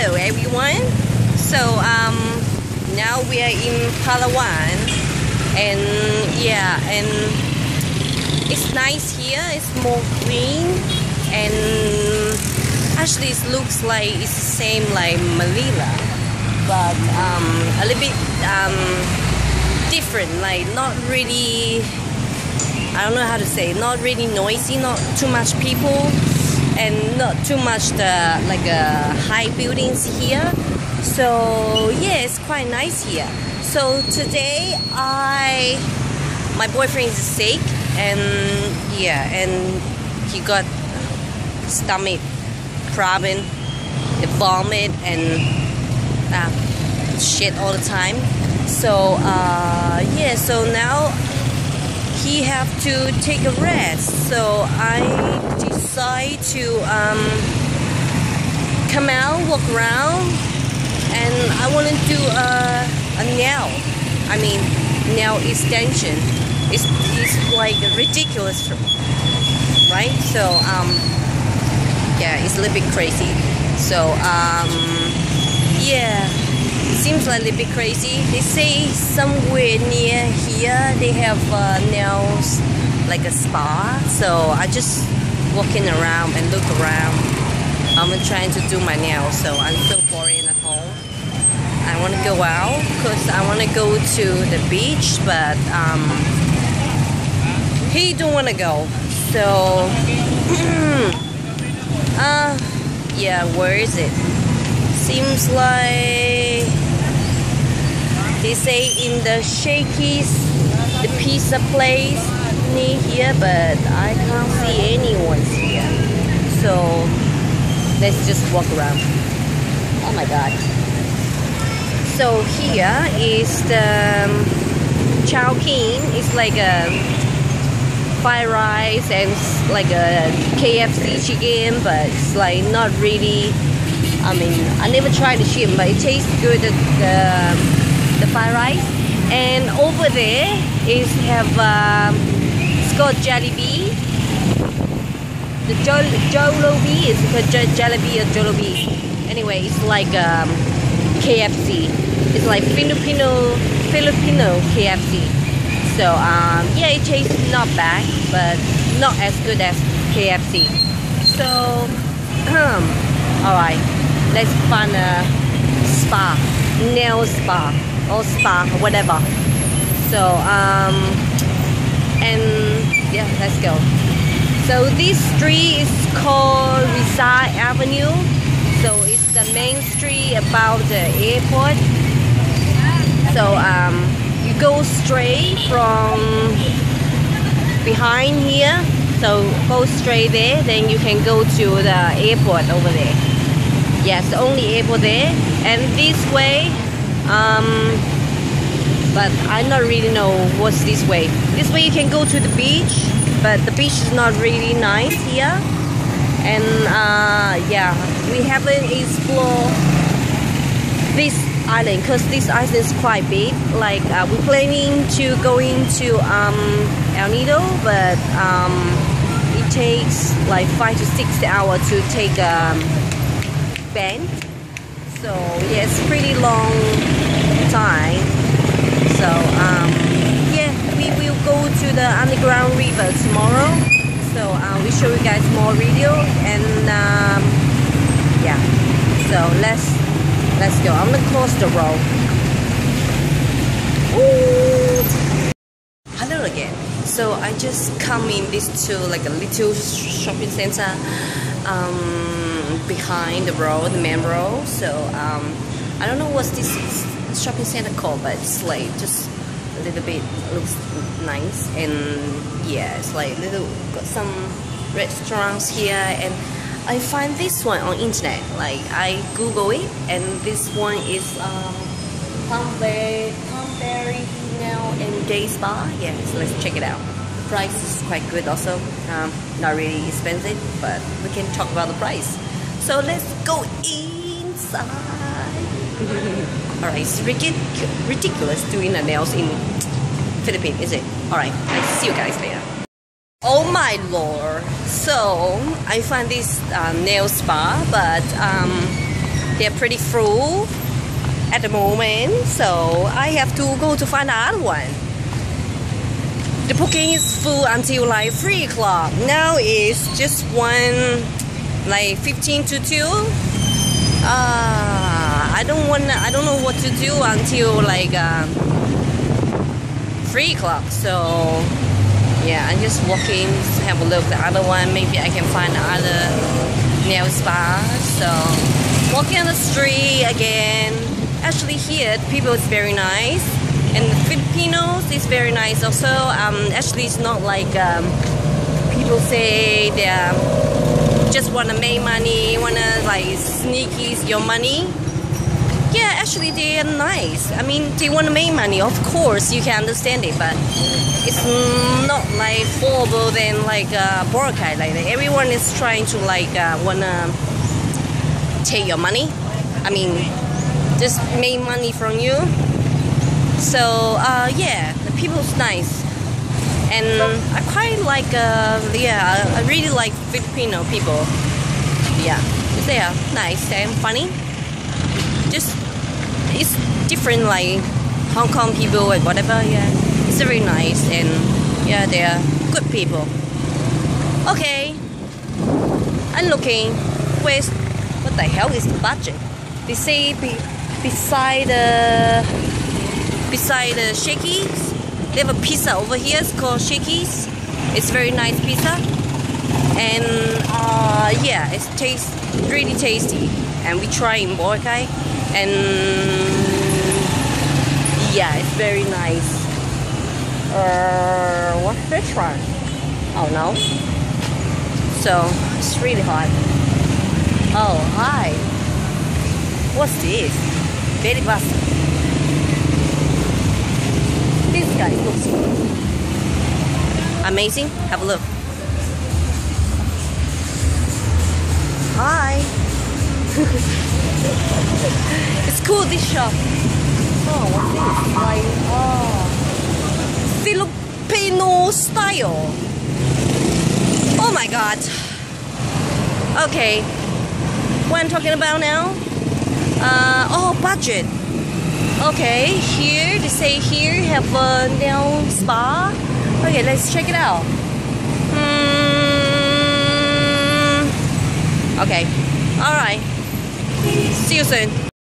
Hello everyone. So now we are in Palawan, and yeah, and it's nice here. It's more green, and actually it looks like it's the same like Manila, but a little bit different, like not really, I don't know how to say, not really noisy, not too much people, and not too much the high buildings here. So yeah, it's quite nice here. So today my boyfriend is sick, and yeah, and he got stomach problem, the vomit and shit all the time. So yeah, so now he have to take a rest. So I decide to come out, walk around, and I want to do a nail extension. It's like ridiculous, right? So yeah, it's a little bit crazy. So yeah, it seems like a little bit crazy. They say somewhere near here they have nails, like a spa. So I just walking around and look around. I'm trying to do my nails, so I'm so boring at home. I want to go out because I want to go to the beach, but he don't want to go. So yeah, where is it? Seems like they say in the Shakey's, the pizza place near here, but I can't see anyone here. So let's just walk around. Oh my god. So here is the Chowking. It's like a fried rice and like a KFC chicken, but it's like not really, I mean, I never tried the chicken, but it tastes good, the fried rice. And over there is have it's called jalebi. The jolobi is called jalebi or jolobi. Anyway, it's like KFC. It's like Filipino KFC. So yeah, it tastes not bad, but not as good as KFC. So all right, let's find a spa, nail spa or spa, whatever. So and yeah, let's go. So this street is called Rizal Avenue. So it's the main street about the airport. So you go straight from behind here. So go straight there, then you can go to the airport over there. Yes, the only airport there. And this way, but I don't really know what's this way. This way you can go to the beach, but the beach is not really nice here. And yeah, we haven't explored this island because this island is quite big. Like we're planning to go into El Nido, but it takes like 5 to 6 hours to take a band. So yeah, it's pretty long time. So yeah, we will go to the underground river tomorrow. So we show you guys more video, and yeah. So let's go. I'm gonna cross the road. Ooh. Hello again. So I just come in this to like a little shopping center behind the road, the main road. So I don't know what's this shopping center called, but it's like just a little bit looks nice, and yeah, it's like little got some restaurants here. And I find this one on internet, like I Google it, and this one is Palmberry Nail and Day Spa. Yeah, so let's check it out. Price is quite good also, not really expensive, but we can talk about the price. So let's go inside. Alright, it's ridiculous doing the nails in Philippines, is it? Alright, I'll see you guys later. Oh my lord. So I find this nail spa, but they're pretty full at the moment, so I have to go to find another one. The booking is full until like 3 o'clock. Now it's just 15 to 2. I don't know what to do until like 3 o'clock. So yeah, I'm just walking to have a look at the other one. Maybe I can find another nail spa. So walking on the street again. Actually here people is very nice, and the Filipinos is very nice also. Actually it's not like people say they just wanna make money, wanna like sneaky your money. Yeah, actually they are nice. I mean, they wanna make money, of course you can understand it, but it's not like horrible than like Boracay. Like everyone is trying to like wanna take your money. I mean, just make money from you. So yeah, the people's nice, and I quite like yeah, I really like Filipino people. Yeah, they are nice and funny. Just it's different like Hong Kong people and whatever. Yeah, it's very nice, and yeah, they are good people. Okay, I'm looking. What the hell is the budget? They say beside the Shakey's, they have a pizza over here. It's called Shakey's. It's very nice pizza, and yeah, it tastes really tasty. And we try in Boracay, and yeah, it's very nice. What's this one? Oh no. So it's really hot. Oh hi. What's this? Very fast. This guy looks amazing. Have a look. Hi. It's cool, this shop. Oh, what's this? Like, Filipino style. Oh my god. Okay. What I'm talking about now? Oh, budget. Okay, here they say here have a nail spa. Okay, let's check it out. Okay, all right. See you soon.